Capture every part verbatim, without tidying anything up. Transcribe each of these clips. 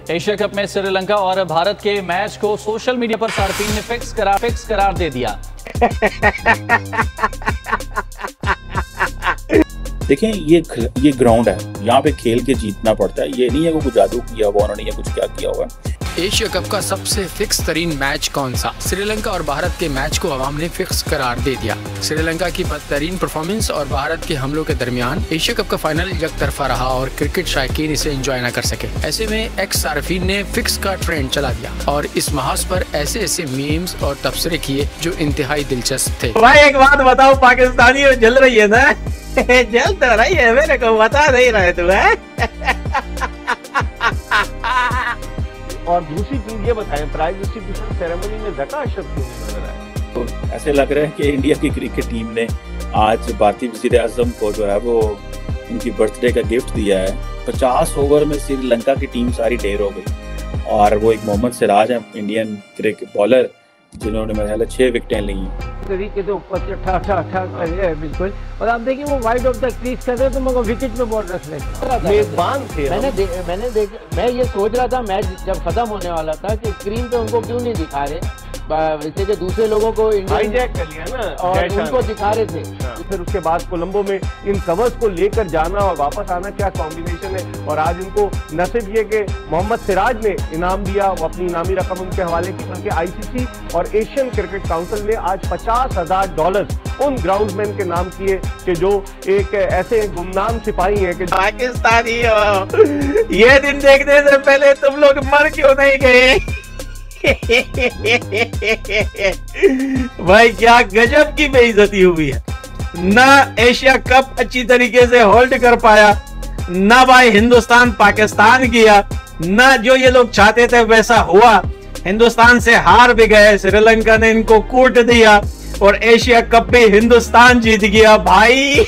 Asia cup में श्रीलंका और भारत के मैच को सोशल मीडिया पर सार्फिन ने फिक्स करार फिक्स करार दे दिया। देखें, ये ये ग्राउंड है, यहाँ पे खेल के जीतना पड़ता है। ये नहीं है कोई जादू किया हुआ उन्होंने या कुछ क्या किया हुआ। एशिया कप का सबसे फिक्स तरीन मैच कौन सा? श्रीलंका और भारत के मैच को अवाम ने फिक्स करार दे दिया। श्रीलंका की बदतरीन परफॉर्मेंस और भारत के हमलों के दरमियान एशिया कप का फाइनल एक तरफा रहा और क्रिकेट शायकीन इसे एंजॉय न कर सके। ऐसे में एक्स सार्फिन ने फिक्स का ट्रेंड चला दिया और इस महाज पर ऐसे ऐसे मीम्स और तबसरे किए जो इंतहाई दिलचस्प थे। भाई एक बात बताओ, पाकिस्तानी जल रही है ना? जल तो रही है, मेरे को बता नहीं रहे तू है। और दूसरी चीज ये बताएं, प्राइज डिस्ट्रीब्यूशन सेरेमनी में ज़कात क्यों नहीं मिल रहा है? तो ऐसे लग रहा है कि इंडिया की क्रिकेट टीम ने आज भारतीय वज़ीर आज़म को जो है वो उनकी बर्थडे का गिफ्ट दिया है। पचास ओवर में श्रीलंका की टीम सारी ढेर हो गई और वो एक मोहम्मद सिराज है, इंडियन क्रिकेट बॉलर, जिन्होंने मेरे ख्याल छह विकेटें ली तरीके से ऊपर से ठा ठा ठा कर रहे हैं बिल्कुल। और आप देखिए वो वाइड ऑफ द क्रीज कर रहे हैं तो मगर विकेट पे बॉल रख लेते। मेजबान थे। मैंने दे, मैंने देख मैं ये सोच रहा था मैच जब खत्म होने वाला था कि स्क्रीन पे उनको क्यों नहीं दिखा रहे, वैसे कि दूसरे लोगों को हाईजैक कर लिया ना और उनको दिखा रहे थे। तो फिर उसके बाद कोलंबो में इन कवर्स को लेकर जाना और वापस आना, क्या कॉम्बिनेशन है। और आज इनको न सिर्फ ये कि मोहम्मद सिराज ने इनाम दिया, वो अपनी इनामी रकम उनके हवाले की, बल्कि आईसीसी और एशियन क्रिकेट काउंसिल ने आज पचास हजार डॉलर उन ग्राउंडमैन के नाम किए कि जो एक ऐसे गुमनाम सिपाही है कि पाकिस्तानी हो। ये दिन देखने से पहले तुम लोग मर क्यों नहीं गए? भाई क्या गजब की बेइज्जती हुई है। ना एशिया कप अच्छी तरीके से होल्ड कर पाया, ना भाई हिंदुस्तान पाकिस्तान किया, ना जो ये लोग चाहते थे वैसा हुआ। हिंदुस्तान से हार भी गए, श्रीलंका ने इनको कूट दिया और एशिया कप भी हिंदुस्तान जीत गया। भाई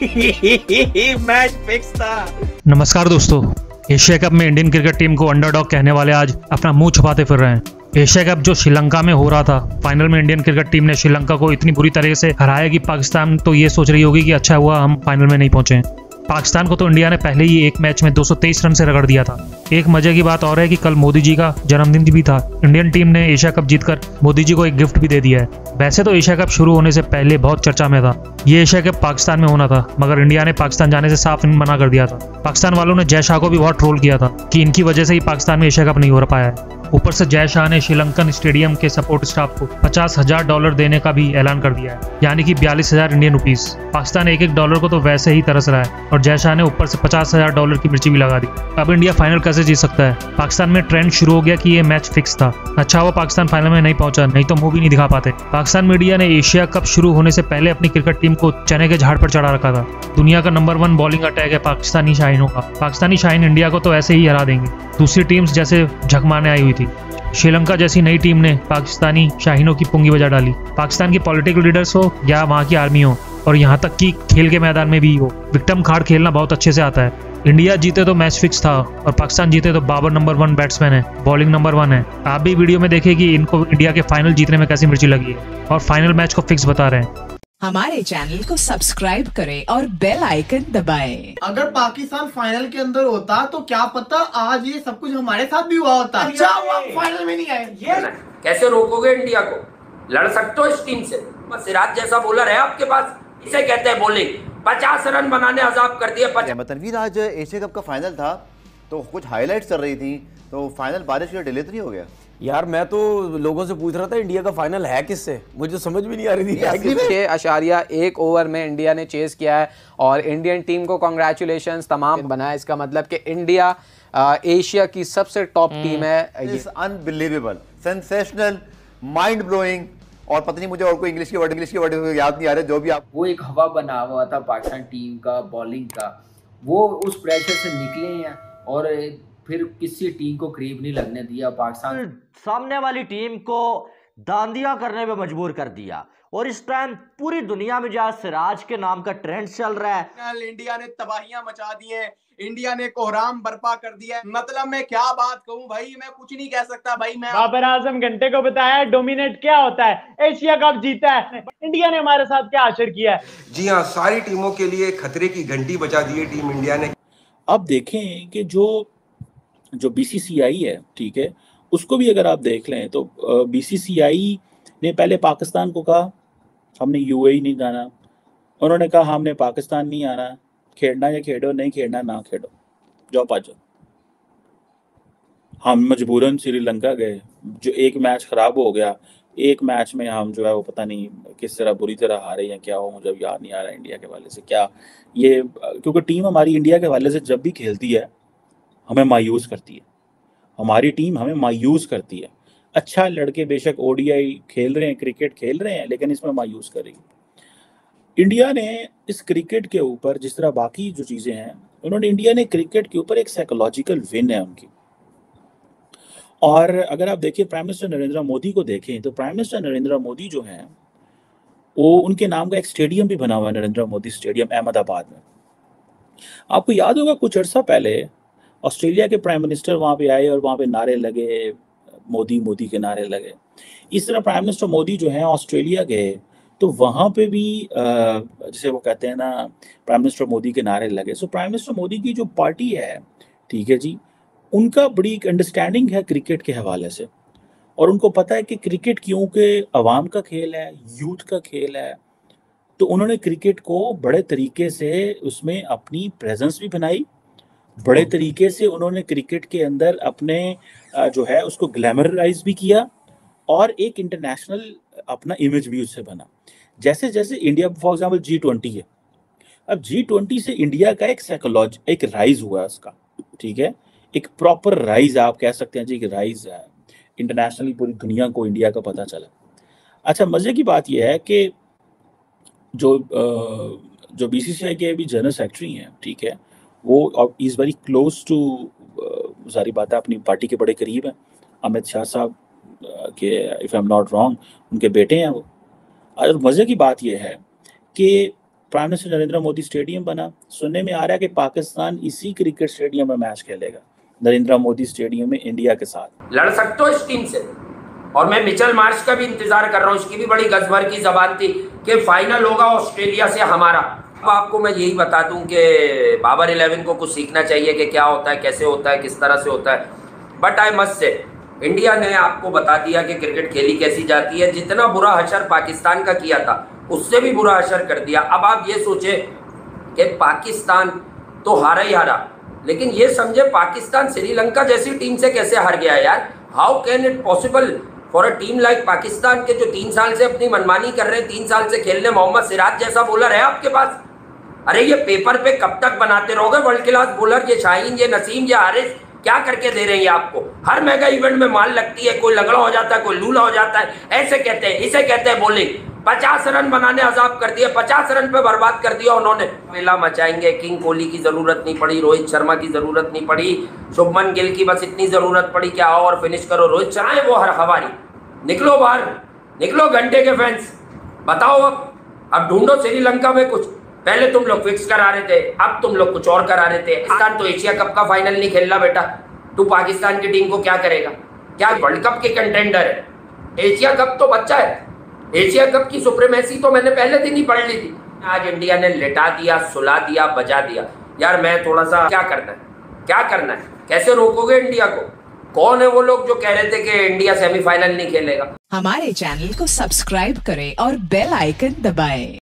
मैच फिक्स था। नमस्कार दोस्तों, एशिया कप में इंडियन क्रिकेट टीम को अंडरडॉग कहने वाले आज अपना मुंह छुपाते फिर रहे हैं। एशिया कप जो श्रीलंका में हो रहा था, फाइनल में इंडियन क्रिकेट टीम ने श्रीलंका को इतनी बुरी तरह से हराया कि पाकिस्तान तो ये सोच रही होगी कि अच्छा हुआ हम फाइनल में नहीं पहुंचे। पाकिस्तान को तो इंडिया ने पहले ही एक मैच में दो सौ तेईस रन से रगड़ दिया था। एक मजे की बात और है कि कल मोदी जी का जन्मदिन भी था। इंडियन टीम ने एशिया कप जीतकर मोदी जी को एक गिफ्ट भी दे दिया है। वैसे तो एशिया कप शुरू होने से पहले बहुत चर्चा में था, ये एशिया कप पाकिस्तान में होना था, मगर इंडिया ने पाकिस्तान जाने से साफ मना कर दिया था। पाकिस्तान वालों ने जय शाह को भी बहुत ट्रोल किया था कि इनकी वजह से ही पाकिस्तान में एशिया कप नहीं हो पाया है। ऊपर से जय शाह ने श्रीलंकन स्टेडियम के सपोर्ट स्टाफ को पचास हजार डॉलर देने का भी ऐलान कर दिया है, यानी कि बयालीस हजार इंडियन रुपीस। पाकिस्तान एक एक डॉलर को तो वैसे ही तरस रहा है और जय शाह ने ऊपर से पचास हजार डॉलर की मिर्ची भी लगा दी। अब इंडिया फाइनल कैसे जीत सकता है? पाकिस्तान में ट्रेंड शुरू हो गया कि ये मैच फिक्स था। अच्छा हुआ पाकिस्तान फाइनल में नहीं पहुंचा, नहीं तो मुंह भी नहीं दिखा पाते। पाकिस्तान मीडिया ने एशिया कप शुरू होने से पहले अपनी क्रिकेट टीम को चने के झाड़ पर चढ़ा रखा था। दुनिया का नंबर वन बॉलिंग अटैक है पाकिस्तानी शाहीनों का। पाकिस्तानी शाहीन इंडिया को तो ऐसे ही हरा देंगे। दूसरी टीम्स जैसे झक मारने आई हुई थी। श्रीलंका जैसी नई टीम ने पाकिस्तानी शाहीनों की पुंगी बजा डाली। पाकिस्तान की पॉलिटिकल लीडर्स हो या वहाँ की आर्मी हो, और यहाँ तक कि खेल के मैदान में भी हो, विक्टिम कार्ड खेलना बहुत अच्छे से आता है। इंडिया जीते तो मैच फिक्स था और पाकिस्तान जीते तो बाबर नंबर वन बैट्समैन है, बॉलिंग नंबर वन है। आप भी वीडियो में देखिए कि इनको इंडिया के फाइनल जीतने में कैसी मिर्ची लगी है और फाइनल मैच को फिक्स बता रहे हैं। हमारे चैनल को सब्सक्राइब करें और बेल आइकन दबाएं। अगर पाकिस्तान फाइनल के अंदर होता तो क्या पता आज ये सब कुछ हमारे साथ भी हुआ होता। अच्छा हुआ फाइनल में नहीं आए। ये कैसे रोकोगे इंडिया को? लड़ सकते हो इस टीम से? बस सिराज जैसा बॉलर है आपके पास, इसे कहते हैं बॉलिंग। पचास रन बनाने अजाब कर दिए। तनवीर, आज एशिया कप का फाइनल था तो कुछ हाईलाइट्स चल रही थी, तो फाइनल बारिश का डिले तो नहीं हो गया? यार मैं तो लोगों से पूछ रहा था इंडिया का फाइनल है किससे, मुझे समझ भी नहीं आ रही थी। छह अशारिया एक ओवर में इंडिया ने चेस किया है और इंडियन टीम को कॉन्ग्रेचुलेशंस तमाम बनाया। इसका मतलब कि इंडिया एशिया की सबसे टॉप टीम है। अनबिलीवेबल, सेंसेशनल, माइंड ब्लोइंग, और पता नहीं मुझे और कोई इंग्लिश के वर्ड इंग्लिश के वर्ड याद नहीं आ रहे। जो भी आप, वो एक हवा बना हुआ था पाकिस्तान टीम का बॉलिंग का, वो उस प्रेशर से निकले हैं और फिर किसी टीम को करीब नहीं लगने दिया। पाकिस्तान सामने वाली टीम को दांदिया करने में मजबूर कर दिया और इस टाइम पूरी दुनिया में जहाँ सिराज के नाम का ट्रेंड चल रहा है। इंडिया ने तबाहियां मचा दी है, इंडिया ने कोहराम बर्पा कर दिया। मतलब मैं क्या बात कहूं भाई, मैं कुछ नहीं कह सकता भाई। मैं बाबर आजम घंटे को बताया डोमिनेट क्या होता है, एशिया कप जीता है इंडिया ने, हमारे साथ क्या आश्चर्य किया है। जी हाँ, सारी टीमों के लिए खतरे की घंटी बजा दी है टीम इंडिया ने। अब देखें कि जो जो बीसीसीआई है, ठीक है, उसको भी अगर आप देख लें तो बीसीसीआई ने पहले पाकिस्तान को कहा हमने यूएई नहीं जाना, उन्होंने कहा हमने पाकिस्तान नहीं आना, खेलना या खेलो, नहीं खेलना ना खेलो, जाओ पाजो। हम मजबूरन श्रीलंका गए, जो एक मैच खराब हो गया, एक मैच में हम जो है वो पता नहीं किस तरह बुरी तरह हारे या क्या हो, मुझे याद नहीं आ रहा इंडिया के वाले से क्या ये, क्योंकि टीम हमारी इंडिया के वाले से जब भी खेलती है हमें मायूस करती है, हमारी टीम हमें मायूस करती है। अच्छा लड़के बेशक ओडीआई खेल रहे हैं, क्रिकेट खेल रहे हैं, लेकिन इसमें मायूस कर रही है। इंडिया ने इस क्रिकेट के ऊपर, जिस तरह बाकी जो चीज़ें हैं, उन्होंने इंडिया ने क्रिकेट के ऊपर एक साइकोलॉजिकल विन है उनकी। और अगर आप देखिए प्राइम मिनिस्टर नरेंद्र मोदी को देखें तो प्राइम मिनिस्टर नरेंद्र मोदी जो हैं वो, उनके नाम का एक स्टेडियम भी बना हुआ है, नरेंद्र मोदी स्टेडियम अहमदाबाद में। आपको याद होगा कुछ अर्सा पहले ऑस्ट्रेलिया के प्राइम मिनिस्टर वहाँ पे आए और वहाँ पे नारे लगे, मोदी मोदी के नारे लगे। इस तरह प्राइम मिनिस्टर मोदी जो है ऑस्ट्रेलिया गए तो वहाँ पे भी जैसे वो कहते हैं ना, प्राइम मिनिस्टर मोदी के नारे लगे। सो प्राइम मिनिस्टर मोदी की जो पार्टी है, ठीक है जी, उनका बड़ी एक अंडरस्टैंडिंग है क्रिकेट के हवाले से, और उनको पता है कि क्रिकेट क्योंकि अवाम का खेल है, यूथ का खेल है, तो उन्होंने क्रिकेट को बड़े तरीके से उसमें अपनी प्रेजेंस भी बनाई, बड़े तरीके से उन्होंने क्रिकेट के अंदर अपने जो है उसको ग्लैमराइज भी किया, और एक इंटरनेशनल अपना इमेज भी उससे बना। जैसे जैसे India for example G twenty है, अब जी ट्वेंटी से इंडिया का एक साइकोलॉजी, एक राइज हुआ उसका, ठीक है, एक प्रॉपर राइज आप कह सकते हैं जी, एक राइज है, इंटरनेशनली पूरी दुनिया को इंडिया का पता चला। अच्छा, मजे की बात यह है कि जो जो बीसीसीआई के भी जनरल सेक्रेटरी हैं, ठीक है, वो इज़ वेरी क्लोज टू, सारी बातें अपनी पार्टी के बड़े करीब हैं, अमित शाह साहब के, if I am not wrong, उनके बेटे हैं वो। और मज़े की बात यह है कि prime minister Narendra Modi stadium बना, सुनने में आ रहा है कि पाकिस्तान इसी क्रिकेट स्टेडियम में मैच खेलेगा, नरेंद्र मोदी स्टेडियम में इंडिया के साथ। लड़ सकते हो इस टीम से, और मैं मिचेल मार्श का भी इंतजार कर रहा हूँ, इसकी भी बड़ी गजभर की जबान थी कि फाइनल होगा ऑस्ट्रेलिया से हमारा। अब आपको मैं यही बता दूं कि बाबर इलेवन को कुछ सीखना चाहिए कि क्या होता है, कैसे होता है, किस तरह से होता है। But I must say India ने आपको बता दिया कि क्रिकेट खेली कैसी जाती है। जितना बुरा हशर पाकिस्तान का किया था उससे भी बुरा हशर कर दिया। अब आप ये सोचे कि पाकिस्तान तो हारा ही हारा, लेकिन ये समझे पाकिस्तान श्रीलंका जैसी टीम से कैसे हार गया यार। How can it possible for a team like Pakistan के जो तीन साल से अपनी मनमानी कर रहे हैं, तीन साल से खेलने मोहम्मद सिराज जैसा बॉलर है आपके पास। अरे ये पेपर पे कब तक बनाते रहोगे वर्ल्ड क्लास बॉलर? ये शाहीन, ये नसीम, ये हारिस क्या करके दे रहे हैं आपको? हर मेगा इवेंट में माल लगती है, कोई लगड़ा हो जाता है, कोई लूला हो जाता है। ऐसे कहते हैं, इसे कहते हैं बॉलिंग। पचास रन बनाने अजाब कर दिए, पचास रन पे बर्बाद कर दिया उन्होंने। मेला मचाएंगे, किंग कोहली की जरूरत नहीं पड़ी, रोहित शर्मा की जरूरत नहीं पड़ी, शुभमन गिल की बस इतनी जरूरत पड़ी कि आओ और फिनिश करो। रोहित शर्मा वो हर हवारी, निकलो बाहर, निकलो घंटे के फैंस, बताओ अब अब ढूंढो श्रीलंका में कुछ। पहले तुम लोग फिक्स करा रहे थे, अब तुम लोग कुछ और करा रहे थे। पाकिस्तान तो एशिया कप का फाइनल नहीं खेल रहा बेटा, तू पाकिस्तान की टीम को क्या करेगा? क्या वर्ल्ड कप के कंटेंडर है? एशिया कप तो बच्चा है, एशिया कप की सुप्रीमेसी तो मैंने पहले दिन ही पढ़ ली थी। आज इंडिया ने लिटा दिया, सुला दिया, बजा दिया। यार मैं थोड़ा सा, क्या करना है, क्या करना है, कैसे रोकोगे इंडिया को? कौन है वो लोग जो कह रहे थे कि इंडिया सेमीफाइनल नहीं खेलेगा? हमारे चैनल को सब्सक्राइब करें और बेल आइकन दबाएं।